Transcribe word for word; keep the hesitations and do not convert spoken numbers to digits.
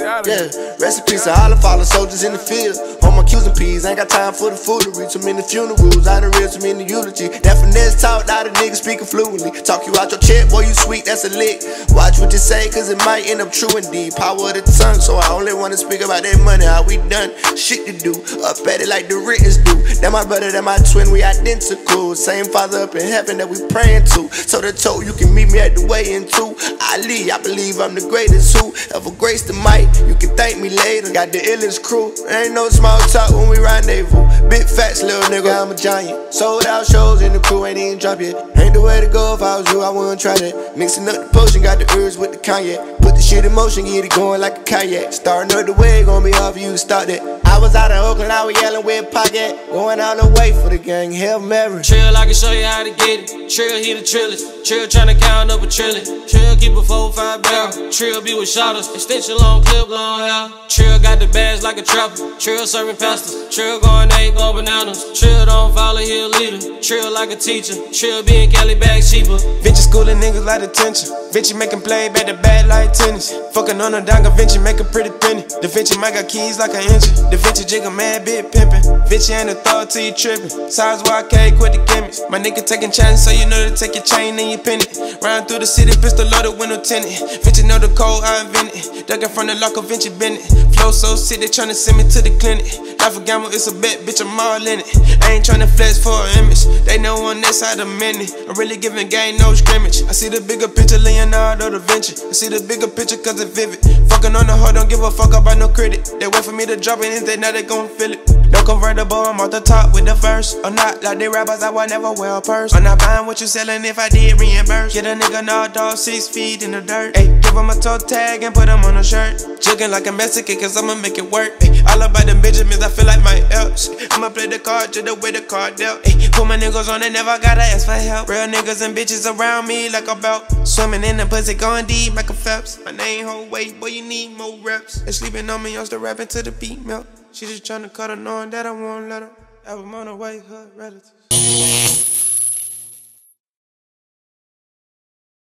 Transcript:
Yeah, recipes to all the fallen soldiers in the field. Home on Q's and P's, ain't got time for the foolery. Too many funerals, I done read too many eulogy. That finesse talk, now the niggas speaking fluently. Talk you out your check, boy, you sweet, that's a lick. Watch what you say, cause it might end up true indeed. Power of the tongue, so I only wanna speak about that money. How we done, shit to do, up at it like the writtens do. That my brother, that my twin, we identical. Same father up in heaven that we praying to. So the toe, you can meet me at the weigh-in too. Ali, I believe I'm the greatest who ever graced the mic. You can thank me later. Got the illest crew. Ain't no small talk when we rendezvous. Big facts, little nigga, I'm a giant. Sold out shows and the crew ain't even drop yet. Ain't the way to go if I was you, I wouldn't try that. Mixing up the potion, got the herbs with the cognac. Put the shit in motion, get it going like a kayak. Starting up the way, gonna be hard for you to start that. I was out in Oakland, I was yelling with pocket. Going all the way for the gang, Hail Mary. Trill, I can show you how to get it. Trill, he the trillest. Trill, tryna count up a trillion. Trill, keep a four, five barrel. Trill, be with shotters. Extension long clip, long hair. Trill, got the bags like a trapper. Trill, serving pastas. Trill, going eight, go bananas. Trill, don't follow, he a leader. Trill, like a teacher. Trill, be in Cali bags cheaper. Vinci schooling niggas like attention. Vinci making play back to back like tennis. Fucking on a danga, Vinci make a pretty penny. Da Vinci might got keys like an engine. Da Vinci jigga mad bit pimpin'. Vinci ain't a thought till you trippin'. Size Y K, quit the gimmicks. My nigga taking chances, so you know to take your chain and your pendant. Round through the city, pistol loaded, window tinted. Vinci know the code, I invented. Duckin' from the locker, Vinci Bennett. Flow so sick, they tryna send me to the clinic. Life a gamble, it's a bet, bitch, I'm all in it. I ain't tryna flex for an image. They know on this side a minute. I'm really giving game no scrimmage. I see the bigger picture, Leonardo da Vinci. I see the bigger picture cause it's vivid. Fucking on the hoe, don't give a fuck about no credit. They wait for me to drop it, and they know they gon' feel it. No convertible, I'm off the top with the first. Or not like the rappers, I would never wear a purse. I'm not buying what you selling if I did reimburse. Get a nigga no dog, six feet in the dirt. Ay, give him a toe tag and put him on a shirt. Jugging like a Mexican cause I'ma make it work. Ay, all about them Benjamins, I feel like my Elps. I'ma play the card to the way the card dealt. Ay, put my niggas on, they never gotta ask for help. Real niggas and bitches around me like a belt. Swimming in the pussy, going deep, Michael Phelps. My name whole weight, boy, you need more reps. They sleeping on me, I'm still rapping till the beat melt. She just tryna cut her knowing that I won't let her. I was on her way, her relative.